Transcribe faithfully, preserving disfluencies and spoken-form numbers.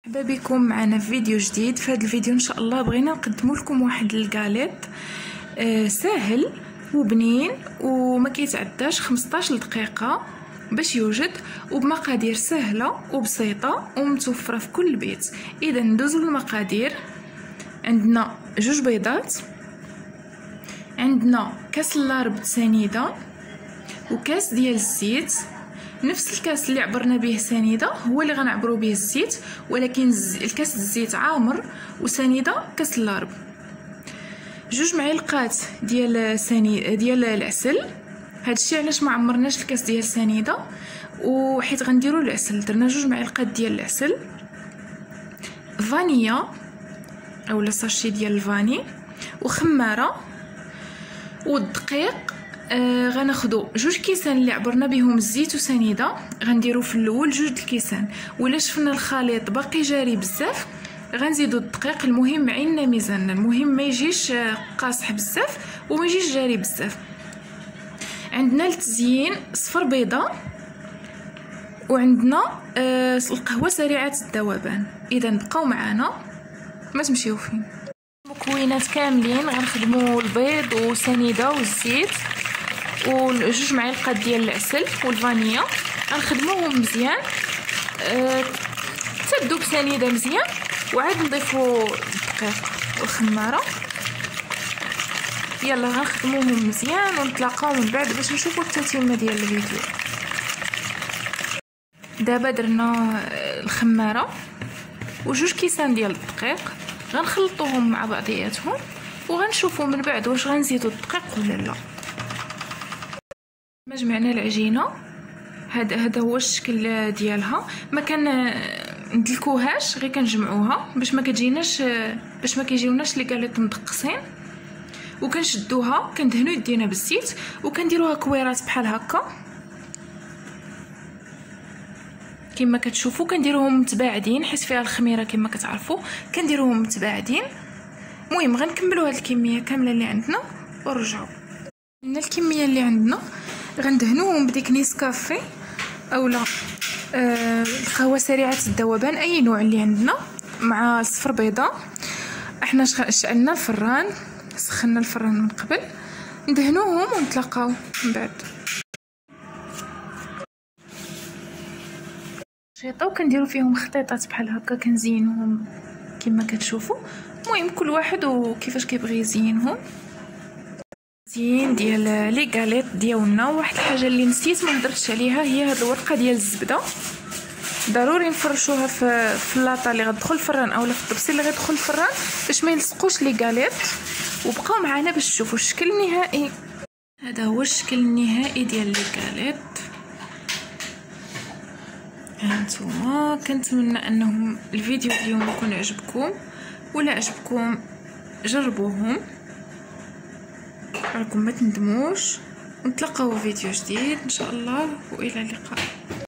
مرحبا بكم معنا في فيديو جديد. في هذا الفيديو ان شاء الله بغينا نقدموا لكم واحد الكاليت آه ساهل وبنين وما كيتعداش خمسطاش دقيقه باش يوجد، وبمقادير سهله وبسيطه ومتوفره في كل بيت. اذا ندوزو للمقادير. عندنا جوج بيضات، عندنا كاس لارب سنيده وكاس ديال الزيت. نفس الكاس اللي عبرنا به سنيده هو اللي غنعبروا به الزيت، ولكن الكاس الزيت عامر وسنيده كاس اللارب. جوج معالق ديال سني ديال العسل. هادشي علاش ما عمرناش الكاس ديال سنيده، وحيت غنديروا العسل درنا جوج معالق ديال العسل. فانيا اولا ساشي ديال الفاني، وخماره والدقيق. آه غناخدو جوج كيسان اللي عبرنا بهم الزيت وسنيده، غنديرو في الاول جوج الكيسان، ولا شفنا الخليط باقي جاري بزاف غنزيدو الدقيق. المهم عيننا ميزاننا، المهم ما يجيش قاصح بزاف وما يجيش جاري بزاف. عندنا التزيين صفر بيضه، وعندنا آه القهوه سريعه الذوبان. اذا بقاو معنا ما تمشيو فين. المكونات كاملين غنخدموا البيض وسنيده والزيت وجوج معالق ديال العسل والفانيا، غنخدموهم مزيان أه... تبدو بسنيده مزيان، وعاد نضيفوا الدقيق والخماره. يلا غنخدموهم مزيان ونتلاقاو من بعد باش نشوفوا التتمه ديال الفيديو. دابا درنا الخماره وجوج كيسان ديال الدقيق، غنخلطوهم مع بعضياتهم وغنشوفوا من بعد واش غنزيدوا الدقيق ولا لا. ما جمعنا العجينه، هذا هذا هو الشكل ديالها. ما كان ندلكوهاش، غير كنجمعوها باش ما كتجيناش باش ما كيجيوناش لي كاليط مدقسين. وكنشدوها كندهنوا يدينا بالزيت وكنديروها كويرات بحال هكا كما كتشوفوا. كنديروهم متباعدين حيت فيها الخميره كما كتعرفوا، كنديروهم متباعدين. المهم غنكملوا هاد الكميه كامله اللي عندنا ونرجعوا. من الكميه اللي عندنا غندهنوهم بديك نيسكافي اولا آه القهوه سريعه الذوبان، اي نوع اللي عندنا، مع صفر بيضه. احنا شعلنا الفران، سخنا الفران من قبل، ندهنوهم ونتلاقاو من بعد. شيطه وكنديروا فيهم خطيطات بحال هكا، كنزينوهم كما كتشوفوا. المهم كل واحد وكيفاش كيبغي يزينهم. زين ديال لي كاليط ديالنا. واحد الحاجه اللي نسيت ما هضرتش عليها هي هاد الورقه ديال الزبده، ضروري نفرشوها في في اللاطه اللي غتدخل الفران اولا في الطبسيل اللي غيدخل الفران باش ما يلصقوش لي كاليط. وبقاو معنا باش تشوفوا الشكل النهائي. هذا هو الشكل النهائي ديال لي كاليط. هانتوما كنتمنى انهم الفيديو اليوم يكون عجبكم، ولا عجبكم جربوهم راكم ما تندموش. ونتلاقاو في فيديو جديد ان شاء الله، والى اللقاء.